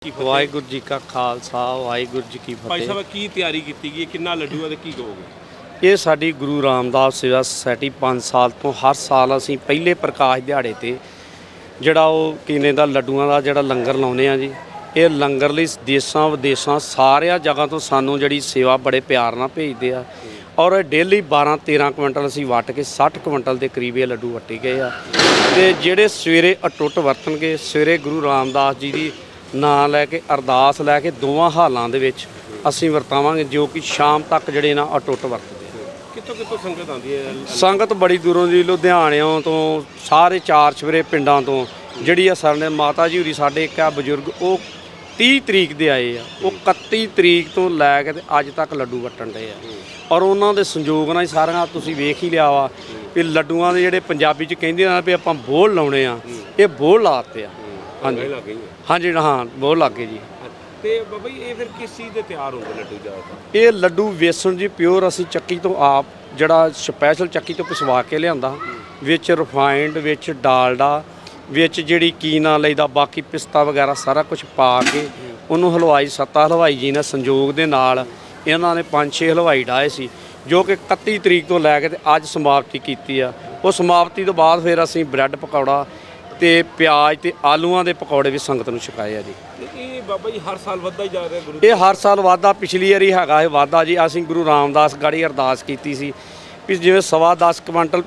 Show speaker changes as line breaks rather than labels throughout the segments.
वाहिगुरू जी का खालसा वाहिगुरू जी की
भाई
फतेह।
साहब की तैयारी की गई किन्ना लड्डू है की कहोगे?
ਇਹ ਸਾਡੀ ਗੁਰੂ ਰਾਮਦਾਸ ਸੇਵਾ ਸੁਸਾਇਟੀ 5 ਸਾਲ ਤੋਂ ਹਰ ਸਾਲ ਅਸੀਂ ਪਹਿਲੇ ਪ੍ਰਕਾਸ਼ ਦਿਹਾੜੇ ਤੇ ਜਿਹੜਾ ਉਹ ਕੀਨੇ ਦਾ ਲੱਡੂਆਂ ਦਾ ਜਿਹੜਾ ਲੰਗਰ ਲਾਉਂਦੇ ਆ ਜੀ। ਇਹ ਲੰਗਰ ਲਈ ਦੇਸ਼ਾਂ ਵਿਦੇਸ਼ਾਂ ਸਾਰਿਆਂ ਜਗ੍ਹਾ ਤੋਂ ਸਾਨੂੰ ਜਿਹੜੀ ਸੇਵਾ ਬੜੇ ਪਿਆਰ ਨਾਲ ਭੇਜਦੇ ਆ ਔਰ ਡੇਲੀ 12-13 ਕੁਇੰਟਲ ਅਸੀਂ ਵੱਟ ਕੇ 60 ਕੁਇੰਟਲ ਦੇ ਕਰੀਬ ਇਹ ਲੱਡੂ ਵੱਟੇ ਗਏ ਆ। ਤੇ ਜਿਹੜੇ ਸਵੇਰੇ ਅਟੁੱਟ ਵਰਤਣਗੇ ਸਵੇਰੇ ਗੁਰੂ ਰਾਮਦਾਸ ਜੀ ਦੀ ਨਾਂ ਲੈ ਕੇ ਅਰਦਾਸ ਲੈ ਕੇ ਦੋਵਾਂ ਹਾਲਾਂ ਦੇ ਵਿੱਚ ਅਸੀਂ ਵਰਤਾਵਾਂਗੇ ਜੋ ਕਿ ਸ਼ਾਮ ਤੱਕ ਜਿਹੜੇ ਨਾ ਅਟੁੱਟ ਵਰਤਦੇ।
ਕਿੱਥੋਂ ਸੰਗਤ ਆਉਂਦੀ ਹੈ?
ਸੰਗਤ ਬੜੀ ਦੂਰੋਂ ਦੀ ਲੁਧਿਆਣਿਓਂ ਤੋਂ ਸਾਰੇ ਚਾਰ ਚਫੇਰੇ ਪਿੰਡਾਂ ਤੋਂ ਜਿਹੜੀ ਆ ਸਾਡੇ ਮਾਤਾ ਜੀ ਹੋਰੀ ਸਾਡੇ ਇੱਕ ਆ ਬਜ਼ੁਰਗ ਉਹ 30 ਤਰੀਕ ਦੇ ਆਏ ਆ। ਉਹ 31 ਤਰੀਕ ਤੋਂ ਲੈ ਕੇ ਤੇ ਅੱਜ ਤੱਕ ਲੱਡੂ ਵਟਣ ਦੇ ਆ ਔਰ ਉਹਨਾਂ ਦੇ ਸੰਯੋਗ ਨਾਲ ਹੀ ਸਾਰੀਆਂ ਤੁਸੀਂ ਵੇਖ ਹੀ ਲਿਆ ਵਾ ਵੀ ਲੱਡੂਆਂ ਦੇ ਜਿਹੜੇ ਪੰਜਾਬੀ 'ਚ ਕਹਿੰਦੇ ਆ ਵੀ ਆਪਾਂ ਬੋਲ ਲਾਉਣੇ ਆ ਇਹ ਬੋਲ ਲਾਤੇ ਆ। ਹਾਂਜੀ ਹਾਂਜੀ ਹਾਂ ਬੋਲ ਲੱਗ ਗਏ ਜੀ।
ਤੇ ਬਾਬਾ ਜੀ ਇਹ ਫਿਰ ਕਿਸ ਚੀਜ਼ ਦੇ ਤਿਆਰ ਹੁੰਦੇ ਲੱਡੂ ਜ਼ਿਆਦਾ?
ਇਹ ਲੱਡੂ ਵੇਸਣ ਜੀ ਪਿਓਰ ਅਸੀਂ ਚੱਕੀ ਤੋਂ ਆਪ ਜਿਹੜਾ ਸਪੈਸ਼ਲ ਚੱਕੀ ਤੋਂ ਪਿਸਵਾ ਕੇ ਲਿਆਂਦਾ ਵਿੱਚ ਰਿਫਾਈਨਡ ਵਿੱਚ ਡਾਲਡਾ ਵਿੱਚ ਜਿਹੜੀ ਕੀ ਨਾਂ ਲਈਦਾ ਬਾਕੀ ਪਿਸਤਾ ਵਗੈਰਾ ਸਾਰਾ ਕੁਝ ਪਾ ਕੇ ਉਹਨੂੰ ਹਲਵਾਈ ਸੱਤਾ ਹਲਵਾਈ ਜੀ ਨੇ ਸੰਯੋਗ ਦੇ ਨਾਲ ਇਹਨਾਂ ਨੇ 5-6 ਹਲਵਾਈ ਡਾਏ ਸੀ ਜੋ ਕਿ 31 ਤਰੀਕ ਤੋਂ ਲੈ ਕੇ ਤੇ ਅੱਜ ਸਮਾਪਤੀ ਕੀਤੀ ਆ। ਉਹ ਸਮਾਪਤੀ ਤੋਂ ਬਾਅਦ ਫਿਰ ਅਸੀਂ ਬ੍ਰੈਡ ਪਕੌੜਾ ਤੇ ਪਿਆਜ਼ ਤੇ ਆਲੂਆਂ ਦੇ ਪਕੌੜੇ ਵੀ ਸੰਗਤ ਨੂੰ ਛਕਾਏ ਆ ਜੀ।
ਇਹ ਬਾਬਾ ਜੀ ਹਰ ਸਾਲ ਵੱਧਦਾ ਹੀ ਜਾ ਰਿਹਾ ਗੁਰੂ?
ਇਹ ਹਰ ਸਾਲ ਵਾਧਾ ਪਿਛਲੀ ਵਾਰੀ ਹੈਗਾ ਇਹ ਵਾਧਾ ਜੀ। ਅਸੀਂ ਗੁਰੂ ਰਾਮਦਾਸ ਗਾੜੀ ਅਰਦਾਸ ਕੀਤੀ ਸੀ ਵੀ ਜਿਵੇਂ 10.25 ਕੁਇੰਟਲ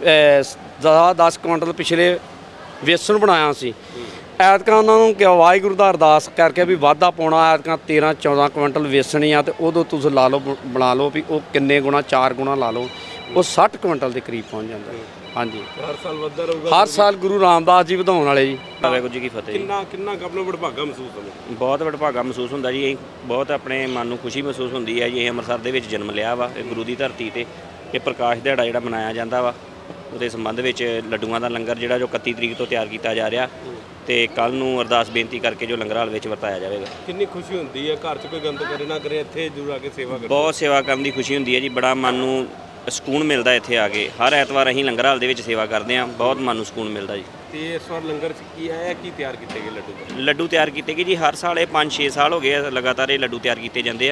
10 ਕੁਇੰਟਲ ਪਿਛਲੇ ਵੇਸਣ ਬਣਾਇਆ ਸੀ ਐਤਕਾਂ ਉਹਨਾਂ ਨੂੰ ਕਿ ਵਾਹਿਗੁਰੂ ਦਾ ਅਰਦਾਸ ਕਰਕੇ ਵੀ ਵਾਧਾ ਪਾਉਣਾ ਐਤਕਾਂ 13-14 ਕੁਇੰਟਲ ਵੇਸਣ ਹੀ ਆ ਤੇ ਉਦੋਂ ਤੁਸੀਂ ਲਾ ਲਓ ਬਣਾ ਲਓ ਵੀ ਉਹ ਕਿੰਨੇ ਗੁਣਾ 4 ਗੁਣਾ ਲਾ ਲਓ ਉਹ 60 ਕੁਇੰਟਲ ਦੇ ਕਰੀਬ ਪਹੁੰਚ ਜਾਂਦਾ। ਹਾਂਜੀ
ਹਰ ਸਾਲ ਵੱਧਦਾ ਰਹੂਗਾ?
ਹਰ ਸਾਲ ਗੁਰੂ ਰਾਮਦਾਸ ਜੀ ਵਧਾਉਣ ਵਾਲੇ ਜੀ। ਵਾਹਿਗੁਰੂ ਜੀ ਕੀ ਫਤਿਹ।
ਕਿੰਨਾ ਆਪਣਾ ਵਡਭਾਗਾ ਮਹਿਸੂਸ ਹੁੰਦਾ?
ਬਹੁਤ ਵਡਭਾਗਾ ਮਹਿਸੂਸ ਹੁੰਦਾ ਜੀ। ਬਹੁਤ ਆਪਣੇ ਮਨ ਨੂੰ ਖੁਸ਼ੀ ਮਹਿਸੂਸ ਹੁੰਦੀ ਹੈ ਜੀ। ਇਹ ਅੰਮ੍ਰਿਤਸਰ ਦੇ ਵਿੱਚ ਜਨਮ ਲਿਆ ਵਾ ਇਹ ਗੁਰੂ ਦੀ ਧਰਤੀ ਤੇ ਇਹ ਪ੍ਰਕਾਸ਼ ਦਿਹਾੜਾ ਜਿਹੜਾ ਮਨਾਇਆ ਜਾਂਦਾ ਵਾ ਉਹਦੇ ਸੰਬੰਧ ਵਿੱਚ ਲੱਡੂਆਂ ਦਾ ਲੰਗਰ ਜਿਹੜਾ ਜੋ 31 ਤਰੀਕ ਤੋਂ ਤਿਆਰ ਕੀਤਾ ਜਾ ਰਿਹਾ ਤੇ ਕੱਲ ਨੂੰ ਅਰਦਾਸ ਬੇਨਤੀ ਕਰਕੇ ਜੋ ਲੰਗਰ ਹਾਲ ਵਿੱਚ ਵਰਤਾਇਆ ਜਾਵੇਗਾ।
ਕਿੰਨੀ ਖੁਸ਼ੀ ਹੁੰਦੀ ਹੈ ਘਰ 'ਚ ਕੋਈ ਗੰਦ ਕਰੇ ਨਾ ਕਰੇ ਇੱਥੇ ਜ਼ਰੂਰ ਆ ਕੇ ਸੇਵਾ ਕਰਦੇ?
ਬਹੁਤ ਸੇਵਾ ਕਰਨ ਦੀ ਖੁਸ਼ੀ ਹੁੰਦੀ ਹੈ ਜੀ। ਬੜਾ ਮਨ ਨੂੰ ਸਕੂਨ ਮਿਲਦਾ ਇੱਥੇ ਆ ਕੇ। ਹਰ ਐਤਵਾਰ ਅਸੀਂ ਲੰਗਰ ਹਾਲ ਦੇ ਵਿੱਚ ਸੇਵਾ ਕਰਦੇ ਹਾਂ। ਬਹੁਤ ਮਨ ਨੂੰ ਸਕੂਨ ਮਿਲਦਾ ਜੀ।
ਤੇ ਇਸ ਵਾਰ ਲੰਗਰ 'ਚ ਕੀ ਆਇਆ ਕੀ ਤਿਆਰ ਕੀਤੇ ਗਏ ਲੱਡੂ?
ਲੱਡੂ ਤਿਆਰ ਕੀਤੇ ਗਏ ਜੀ। ਹਰ ਸਾਲ ਇਹ 5-6 ਸਾਲ ਹੋ ਗਏ ਆ ਲਗਾਤਾਰ ਇਹ ਲੱਡੂ ਤਿਆਰ ਕੀਤੇ ਜਾਂਦੇ ਆ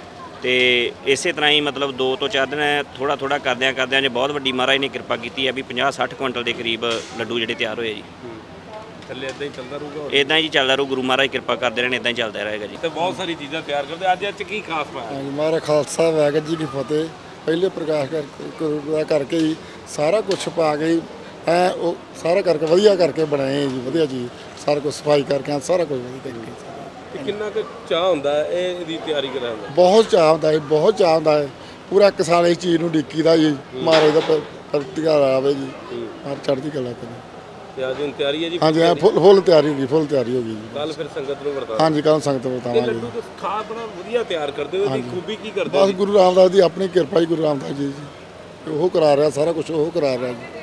ਤੇ ਇਸੇ ਤਰ੍ਹਾਂ ਹੀ ਮਤਲਬ 2 ਤੋਂ 4 ਦਿਨ ਥੋੜਾ ਕਰਦਿਆਂ ਜੇ ਬਹੁਤ ਵੱਡੀ ਮਹਾਰਾਜ ਨੇ ਕਿਰਪਾ ਕੀਤੀ ਹੈ ਵੀ 50-60 ਕੁਇੰਟਲ ਦੇ ਕਰੀਬ ਲੱਡੂ ਜਿਹੜੇ ਤਿਆਰ ਹੋਏ ਜੀ।
ਥੱਲੇ ਇਦਾਂ ਹੀ ਚੱਲਦਾ ਰਹੂਗਾ?
ਇਦਾਂ ਹੀ ਚੱਲਦਾ ਰਹੂ। ਗੁਰੂ ਮਹਾਰਾਜ ਕਿਰਪਾ ਕਰਦੇ ਰਹਿਣ ਇਦਾਂ ਹੀ ਚੱਲਦਾ ਰਹੇਗਾ ਜੀ।
ਤੇ ਬਹੁਤ ਸਾਰੀ ਚੀਜ਼ਾਂ ਤਿਆਰ ਕਰਦੇ ਅੱਜ ਕੀ ਖਾਸ ਪਾਇਆ?
ਹਾਂਜੀ ਮਹਾਰਾਜ ਖਾਲਸਾ ਵਾਹਿਗੁਰੂ ਜੀ ਕੀ ਫਤਿਹ। ਪਹਿਲੇ ਪ੍ਰਕਾਸ਼ ਕਰਕੇ ਹੀ ਸਾਰਾ ਕੁਝ ਪਾ ਕੇ ਉਹ ਸਾਰਾ ਕਰਕੇ ਵਧੀਆ ਕਰਕੇ ਬਣਾਏ ਜੀ। ਵਧੀਆ ਜੀ ਸਾਰਾ ਕੁਝ ਸਫਾਈ ਕਰਕੇ ਸਾਰਾ ਕੁਝ ਵਧੀਆ ਕਰਕੇ।
ਕਿੰਨਾ ਕੁ ਚਾਹ ਹੁੰਦਾ ਇਹਦੀ ਤਿਆਰੀ ਕਰਾਉਣ ਦਾ?
ਬਹੁਤ ਚਾਹ ਹੁੰਦਾ ਹੈ ਬਹੁਤ ਚਾਹ ਹੁੰਦਾ ਹੈ। ਪੂਰਾ ਇੱਕ ਸਾਲ ਇਸ ਚੀਜ਼ ਨੂੰ ਉਡੀਕੀਦਾ ਜੀ ਮਹਾਰਾਜ ਦਾ ਪ੍ਰਤਿਕਾਰ ਆਵੇ ਜੀ ਹਰ ਚੜ੍ਹਦੀ ਕਲਾ ਕਰੇ।
ਤੇ ਅੱਜ ਹੁਣ ਤਿਆਰੀ ਹੈ ਜੀ?
ਹਾਂਜੀ ਫੁੱਲ ਤਿਆਰੀ ਹੋ ਗਈ ਫੁੱਲ ਤਿਆਰੀ ਹੋ ਗਈ ਜੀ।
ਕੱਲ ਫਿਰ ਸੰਗਤ ਨੂੰ ਵਰਤਾਵਾਂਗੇ?
ਹਾਂਜੀ ਕੱਲ ਸੰਗਤ ਨੂੰ ਵਰਤਾਵਾਂਗੇ।
ਲੱਡੂ ਤਾਂ ਖਾ ਬੜਾ ਵਧੀਆ ਤਿਆਰ ਕਰਦੇ ਹੋ ਇਹਦੀ ਖੂਬੀ ਕੀ ਕਰਦੇ?
ਬਸ ਗੁਰੂ ਰਾਮਦਾਸ ਦੀ ਆਪਣੀ ਕਿਰਪਾ ਹੀ ਗੁਰੂ ਰਾਮਦਾਸ ਜੀ ਉਹ ਕਰਾ ਰਿਹਾ ਸਾਰਾ ਕੁਝ ਉਹ ਕਰਾ ਰਿਹਾ ਜੀ।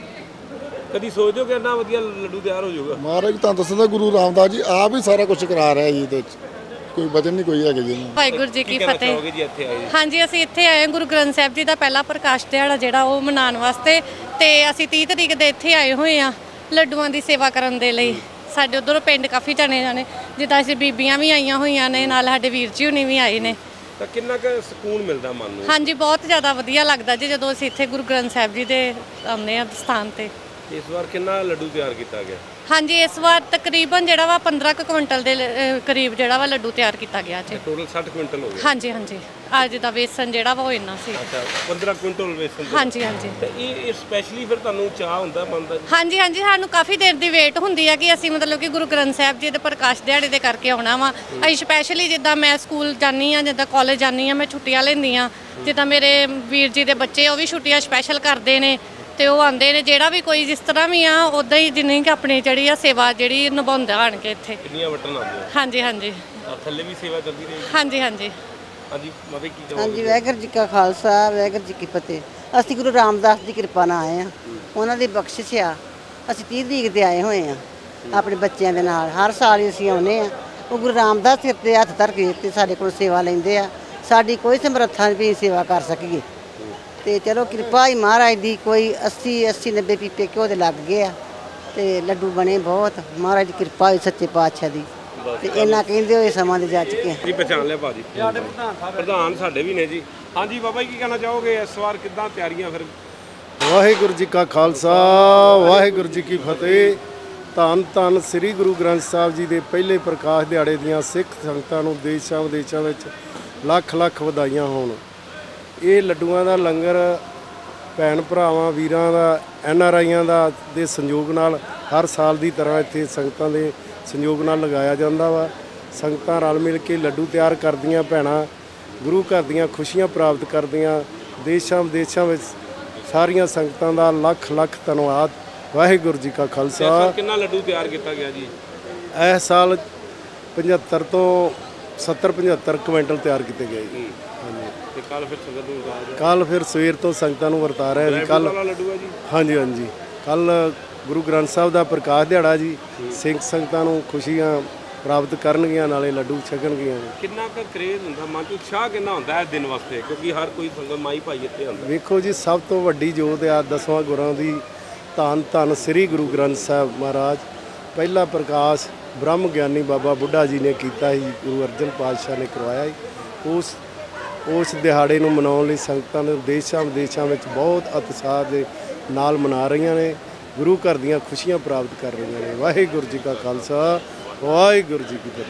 ਕਦੀ ਸੋਚਦੇ ਹੋ ਕਿ ਇੰਨਾ ਵਧੀਆ ਲੱਡੂ ਤਿਆਰ ਹੋ ਜਾਊਗਾ?
ਮਹਾਰਾਜ ਤੁਹਾਨੂੰ ਦੱਸਦਾ ਗੁਰੂ ਰਾਮਦਾਸ ਜੀ ਆਪ ਹੀ ਸਾਰਾ ਕੁਝ ਕਰਾ ਰਿਹਾ ਜੀ। ਇਹਦੇ ਵਿੱਚ ਕੋਈ ਵਜਨ ਨਹੀਂ ਕੋਈ ਹੈਗੇ ਜੀ।
ਵਾਹਿਗੁਰੂ ਜੀ ਕੀ ਫਤਿਹ। ਹਾਂਜੀ ਅਸੀਂ ਇੱਥੇ ਆਏ ਗੁਰੂ ਗ੍ਰੰਥ ਸਾਹਿਬ ਜੀ ਦਾ ਪਹਿਲਾ ਪ੍ਰਕਾਸ਼ ਦਿਹਾੜਾ ਜਿਹੜਾ ਉਹ ਮਨਾਉਣ ਵਾਸਤੇ ਤੇ ਅਸੀਂ 30 ਤਰੀਕ ਦੇ ਇੱਥੇ ਆਏ ਹੋਏ ਆ ਲੱਡੂਆਂ ਦੀ ਸੇਵਾ ਕਰਨ ਦੇ ਲਈ। ਸਾਡੇ ਉਧਰੋਂ ਪਿੰਡ ਕਾਫੀ ਜਾਣੇ ਜਿੱਦਾਂ ਅਸੀਂ ਬੀਬੀਆਂ ਵੀ ਆਈਆਂ ਹੋਈਆਂ ਨੇ ਨਾਲ ਸਾਡੇ ਵੀਰ ਜੀ ਹੁਣੀ ਵੀ ਆਏ ਨੇ।
ਤਾਂ ਕਿੰਨਾ ਕੁ ਸਕੂਨ ਮਿਲਦਾ ਮਨ ਨੂੰ?
ਹਾਂਜੀ ਬਹੁਤ ਜ਼ਿਆਦਾ ਵਧੀਆ ਲੱਗਦਾ ਜੀ ਜਦੋਂ ਅਸੀਂ ਇੱਥੇ ਗੁਰੂ ਗ੍ਰੰਥ ਸਾਹਿਬ ਜੀ ਦੇ ਆਉਂਦੇ ਆ ਸਥਾਨ ਤੇ।
ਇਸ ਵਾਰ ਕਿੰਨਾ ਲੱਡੂ ਤਿਆਰ ਕੀਤਾ ਗਿਆ?
ਹਾਂਜੀ ਇਸ ਵਾਰ ਤਕਰੀਬਨ ਜਿਹੜਾ ਵਾ 15 ਕੁਇੰਟਲ ਦੇ ਕਰੀਬ ਜਿਹੜਾ ਵਾ ਲੱਡੂ ਤਿਆਰ ਕੀਤਾ ਗਿਆ ਜੀ।
ਟੋਟਲ 60 ਕੁਇੰਟਲ ਹੋ ਗਿਆ?
ਹਾਂਜੀ ਅੱਜ ਦਾ ਵੇਸਣ ਜਿਹੜਾ ਵਾ ਉਹ ਇੰਨਾ ਸੀ।
ਅੱਛਾ 15 ਕੁਇੰਟਲ ਵੇਸਣ?
ਹਾਂਜੀ
ਤੇ ਇਹ ਸਪੈਸ਼ਲੀ ਫਿਰ ਤੁਹਾਨੂੰ ਚਾਹ ਹੁੰਦਾ ਬਣਦਾ ਜੀ?
ਹਾਂਜੀ ਸਾਨੂੰ ਕਾਫੀ ਦੇਰ ਦੀ ਵੇਟ ਹੁੰਦੀ ਹੈ ਕਿ ਅਸੀਂ ਮਤਲਬ ਕਿ ਗੁਰੂ ਗ੍ਰੰਥ ਸਾਹਿਬ ਜੀ ਦੇ ਪ੍ਰਕਾਸ਼ ਦਿਹਾੜੇ ਦੇ ਕਰਕੇ ਆਉਣਾ ਵਾ। ਅਸੀਂ ਸਪੈਸ਼ਲੀ ਜਿੱਦਾਂ ਮੈਂ ਸਕੂਲ ਜਾਂਦੀ ਆ ਜਿੱਦਾਂ ਕਾਲਜ ਜਾਂਦੀ ਆ ਮੈਂ ਛੁੱਟੀਆਂ ਲੈਂਦੀ ਆ ਜਿੱਦਾਂ ਮੇਰੇ ਵੀਰ ਜੀ ਦੇ ਬੱਚੇ ਉਹ ਵੀ ਛੁੱਟੀਆਂ ਸਪੈਸ਼ਲ ਕਰਦੇ ਨੇ ਤੇ ਉਹ ਆਉਂਦੇ ਨੇ ਜਿਹੜਾ ਵੀ ਕੋਈ ਜਿਸ ਤਰ੍ਹਾਂ ਵੀ ਆ ਉਦਾਂ ਹੀ ਜਿੰਨੀ ਕਿ ਆਪਣੀ ਜਿਹੜੀ ਆ ਸੇਵਾ ਜਿਹੜੀ ਨਿਭਾਉਂਦਾ ਆਣ ਕੇ ਇੱਥੇ।
ਕਿੰਨੀਆਂ ਵਟਣ ਆਉਂਦੀਆਂ?
ਹਾਂਜੀ
ਥੱਲੇ ਵੀ ਸੇਵਾ ਚੱਲਦੀ ਰਹੀ?
ਹਾਂਜੀ
ਮਤਲਬ ਕੀ ਕਹੋਗੇ?
ਹਾਂਜੀ ਵਾਹਿਗੁਰੂ ਜੀ ਕਾ ਖਾਲਸਾ ਵਾਹਿਗੁਰੂ ਜੀ ਕੀ ਫਤਿਹ। ਅਸੀਂ ਗੁਰੂ ਰਾਮਦਾਸ ਦੀ ਕਿਰਪਾ ਨਾਲ ਆਏ ਆ ਉਹਨਾਂ ਦੀ ਬਖਸ਼ਿਸ਼ ਆ। ਅਸੀਂ 30 ਤਰੀਕ ਤੇ ਆਏ ਹੋਏ ਆ ਆਪਣੇ ਬੱਚਿਆਂ ਦੇ ਨਾਲ। ਹਰ ਸਾਲ ਹੀ ਅਸੀਂ ਆਉਂਦੇ ਆ। ਉਹ ਗੁਰੂ ਰਾਮਦਾਸ ਸਿਰ ਤੇ ਹੱਥ ਧਰ ਕੇ ਤੇ ਸਾਡੇ ਕੋਲ ਸੇਵਾ ਲੈਂਦੇ ਆ। ਸਾਡੀ ਕੋਈ ਸਮਰੱਥਾ ਨਹੀਂ ਵੀ ਸੇਵਾ ਕਰ ਸਕੀਏ ਤੇ ਚਲੋ ਕਿਰਪਾ ਹੀ ਮਹਾਰਾਜ ਦੀ। ਕੋਈ 80-90 ਪੀਪੇ ਘਿਓ ਦੇ ਲੱਗ ਗਏ ਆ ਤੇ ਲੱਡੂ ਬਣੇ ਬਹੁਤ। ਮਹਾਰਾਜ ਦੀ ਕਿਰਪਾ ਹੋਈ ਸੱਚੇ ਪਾਤਸ਼ਾਹ ਦੀ। ਤੇ ਇਹਨਾਂ ਕਹਿੰਦੇ ਹੋਏ ਸਮਾਂ ਦੇ ਜੱਜ ਕੇ
ਕੀ ਪਛਾਣ ਲਿਆ ਭਾਜੀ ਪ੍ਰਧਾਨ ਸਾਡੇ ਵੀ ਨੇ ਜੀ। ਹਾਂਜੀ ਬਾਬਾ ਜੀ ਕੀ ਕਹਿਣਾ ਚਾਹੋਗੇ ਇਸ ਵਾਰ ਕਿੱਦਾਂ ਤਿਆਰੀਆਂ ਫਿਰ?
ਵਾਹਿਗੁਰੂ ਜੀ ਕਾ ਖਾਲਸਾ ਵਾਹਿਗੁਰੂ ਜੀ ਕੀ ਫਤਿਹ। ਧੰਨ ਧੰਨ ਸ੍ਰੀ ਗੁਰੂ ਗ੍ਰੰਥ ਸਾਹਿਬ ਜੀ ਦੇ ਪਹਿਲੇ ਪ੍ਰਕਾਸ਼ ਦਿਹਾੜੇ ਦੀਆਂ ਸਿੱਖ ਸੰਗਤਾਂ ਨੂੰ ਦੇਸ਼ਾਂ ਵਿਦੇਸ਼ਾਂ ਵਿੱਚ ਲੱਖ ਲੱਖ ਵਧਾਈਆਂ ਹੋਣ। ਇਹ ਲੱਡੂਆਂ ਦਾ ਲੰਗਰ ਭੈਣ ਭਰਾਵਾਂ ਵੀਰਾਂ ਦਾ NRIਆਂ ਦਾ ਦੇ ਸੰਯੋਗ ਨਾਲ ਹਰ ਸਾਲ ਦੀ ਤਰ੍ਹਾਂ ਇੱਥੇ ਸੰਗਤਾਂ ਦੇ ਸੰਯੋਗ ਨਾਲ ਲਗਾਇਆ ਜਾਂਦਾ ਵਾ। ਸੰਗਤਾਂ ਰਲ ਮਿਲ ਕੇ ਲੱਡੂ ਤਿਆਰ ਕਰਦੀਆਂ, ਭੈਣਾਂ ਗੁਰੂ ਘਰ ਦੀਆਂ ਖੁਸ਼ੀਆਂ ਪ੍ਰਾਪਤ ਕਰਦੀਆਂ। ਦੇਸ਼ਾਂ ਵਿਦੇਸ਼ਾਂ ਵਿੱਚ ਸਾਰੀਆਂ ਸੰਗਤਾਂ ਦਾ ਲੱਖ ਲੱਖ ਧੰਨਵਾਦ। ਵਾਹਿਗੁਰੂ ਜੀ ਕਾ ਖਾਲਸਾ।
ਕਿੰਨਾ ਲੱਡੂ ਤਿਆਰ ਕੀਤਾ ਗਿਆ ਜੀ?
ਇਸ ਸਾਲ 75 ਤੋਂ 70-75 ਕੁਇੰਟਲ ਤਿਆਰ ਕੀਤੇ ਗਏ ਜੀ।
ਤੇ ਕੱਲ ਫਿਰ ਸੰਗਤ ਨੂੰ ਉਤਾਰ
ਕੱਲ ਫਿਰ ਸਵੇਰ ਤੋਂ ਸੰਗਤਾਂ ਨੂੰ ਵਰਤਾ ਰਿਹਾ ਜੀ। ਕੱਲ
ਲੱਡੂ ਹੈ ਜੀ।
ਹਾਂਜੀ ਹਾਂਜੀ, ਕੱਲ ਗੁਰੂ ਗ੍ਰੰਥ ਸਾਹਿਬ ਦਾ ਪ੍ਰਕਾਸ਼ ਦਿਹਾੜਾ ਜੀ। ਸਿੰਘ ਸੰਗਤਾਂ ਨੂੰ ਖੁਸ਼ੀਆਂ ਪ੍ਰਾਪਤ ਕਰਨਗੀਆਂ, ਨਾਲੇ ਲੱਡੂ ਛਕਣਗੀਆਂ।
ਕਿੰਨਾ ਕੁ ਕਰੇਜ਼ ਹੁੰਦਾ, ਮਨ 'ਚ ਉਤਸ਼ਾਹ ਕਿੰਨਾ ਹੁੰਦਾ ਇਸ ਦਿਨ ਵਾਸਤੇ, ਕਿਉਂਕਿ ਹਰ ਕੋਈ ਸੰਗਤ ਮਾਈ ਭਾਈ ਇੱਥੇ ਹੁੰਦਾ।
ਵੇਖੋ ਜੀ, ਸਭ ਤੋਂ ਵੱਡੀ ਜੋਤ ਆ 10ਵਾਂ ਗੁਰਾਂ ਦੀ। ਧੰਨ ਧੰਨ ਸ੍ਰੀ ਗੁਰੂ ਗ੍ਰੰਥ ਸਾਹਿਬ ਮਹਾਰਾਜ। ਪਹਿਲਾ ਪ੍ਰਕਾਸ਼ ਬ੍ਰਹਮ ਗਿਆਨੀ ਬਾਬਾ ਬੁੱਢਾ ਜੀ ਨੇ ਕੀਤਾ ਸੀ, ਗੁਰੂ ਅਰਜਨ ਪਾਤਸ਼ਾਹ ਨੇ ਕਰਵਾਇਆ ਸੀ। ਉਸ ਦਿਹਾੜੇ ਨੂੰ ਮਨਾਉਣ ਲਈ ਸੰਗਤਾਂ ਨੇ ਦੇਸ਼ਾਂ ਵਿਦੇਸ਼ਾਂ ਵਿੱਚ ਬਹੁਤ ਉਤਸ਼ਾਹ ਦੇ ਨਾਲ ਮਨਾ ਰਹੀਆਂ ਨੇ। ਗੁਰੂ ਘਰ ਦੀਆਂ ਖੁਸ਼ੀਆਂ ਪ੍ਰਾਪਤ ਕਰ ਰਹੀਆਂ ਨੇ। ਵਾਹਿਗੁਰੂ ਜੀ ਕਾ ਖਾਲਸਾ ਵਾਹਿਗੁਰੂ ਜੀ ਕੀ ਫਤਿਹ।